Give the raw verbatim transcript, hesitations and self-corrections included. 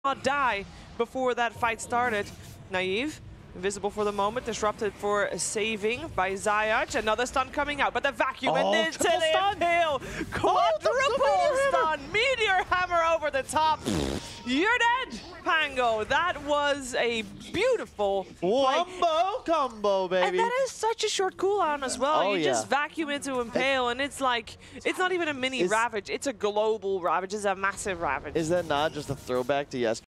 not die before that fight started. Naive, invisible for the moment, disrupted for saving by Zayach. Another stun coming out, but the vacuum oh, and into the impale. Quadruple oh, stun, meteor hammer over the top. You're dead, Pango. That was a beautiful Wombo combo, baby. And that is such a short cooldown as well. Oh, you yeah. just vacuum into impale, and it's like, it's not even a mini is, Ravage. It's a global Ravage. It's a massive Ravage. Is that not just a throwback to yesterday?